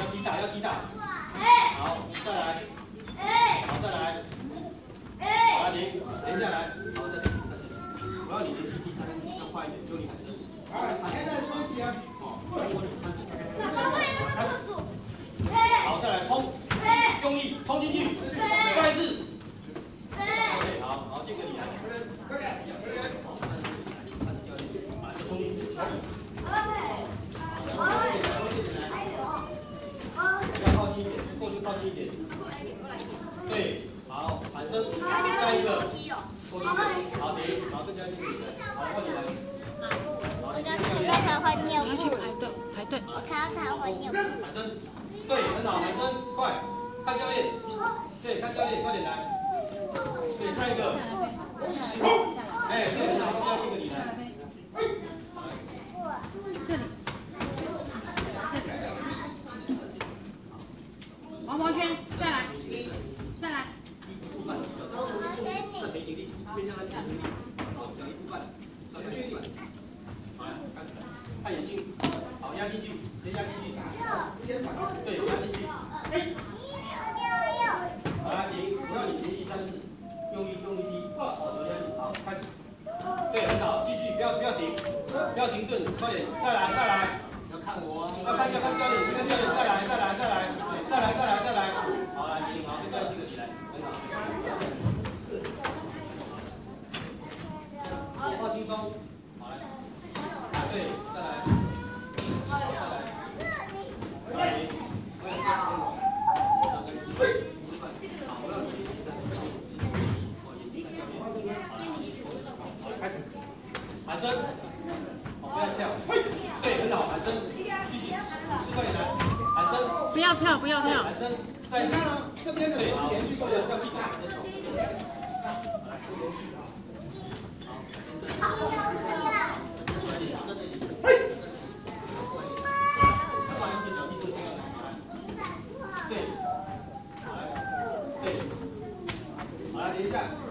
要踢打，要踢打。好，再来。好，再来。好，停下来。好，再停。我要你连续第三次，要快一点，就你反身。 现在多几啊？ 好，再来冲，用力冲进去，再一次。对，好，这个你来。快点，好，看着教练，把这冲进去。要靠近一点，过去靠近一点。对，好，反身，再一个，过去，好，停，好，更加近，好，换你来。 我刚看到他换尿布， 排队。 我看到他换尿布。 反身，对，很好，反身，快，看教练，对，看教练，快点来。对，下一个，哎，对，很好，要这个你来。 这里。王圈，再来，再来。 看眼睛，好，压进去，先压进去，对，压进去。好，来，停，我要你连续3次，用力踢，好，头压紧，好，开始。对，很好，继续，不要停，不要停顿，快点，再来。要看我，要看教练，看教练，再来。好，来，停，好，跟教练这个你来，很好。放轻松，好来，对，再来，好，再来，开始，反身，好，不要跳，对，很好，反身，继续，快点来，反身， 不要跳， 反身，再看呢，这边的手是连续动作， 要记得反身，来，连续啊。对，好来，等一下。